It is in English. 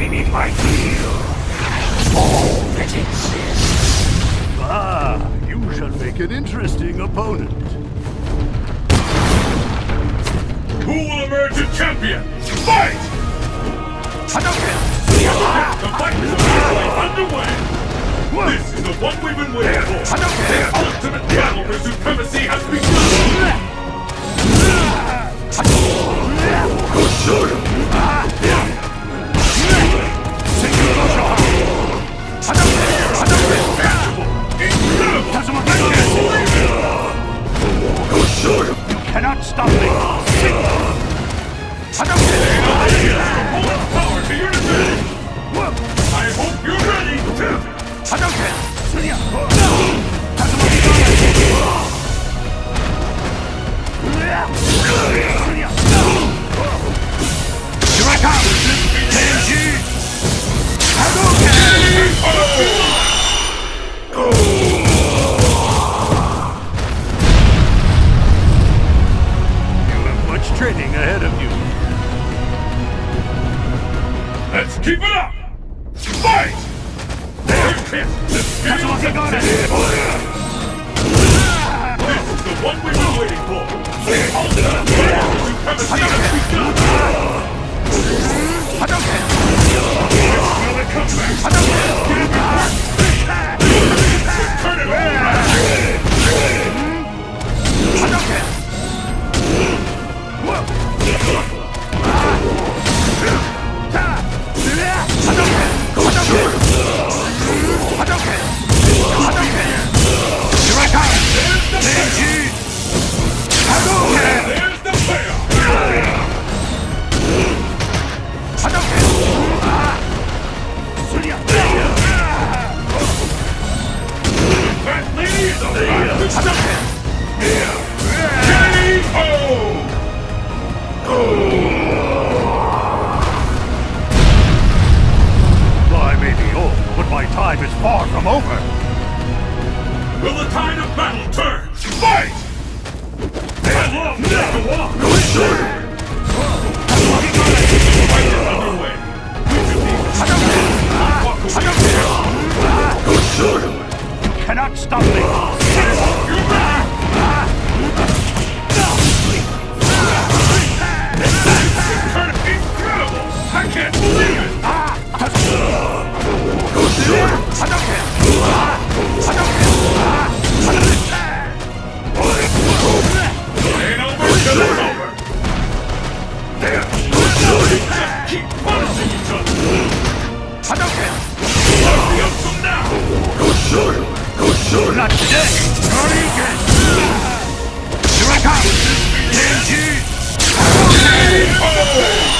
beneath my heel. All that exists. Ah, you shall make an interesting opponent. Who will emerge a champion? Fight! Hadouken! The fight is officially underway! This is the one we've been waiting for! The ultimate battle for supremacy has begun! You cannot stop me! Power to your defense! I hope you're ready! Hadouken! Here I come! Tenji! Hadouken! You have much training ahead of you. Let's keep it up! Fight! This is the one we've been waiting for! The ultimate battle for supremacy has begun! Hadouken! Another comeback! Turn it around! Hadouken! Here I come! Tenji! Hadouken! There's the payoff! Hadouken! That lady is about to Hadouken! K.O. I may be old, but my time is far from over. Will the tide of battle turn? Fight! How long will it go on? The fight is underway. Which of these walk away? You cannot stop me. You're ready! Turn it incredible! I can't believe it! Hadouken! Ain't over till it's over! Just keep punishing each other! Hadouken! What's the outcome now? Not today! Hadouken! Here I come! Tenji! K.O.